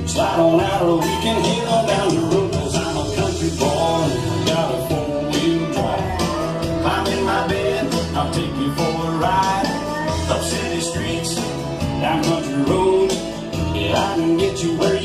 Slide on out or we can head on down the road, 'cause I'm a country boy and got a four-wheel drive. Climb in my bed, I'll take you for a ride. Up city streets, down country roads, yeah, I can get you where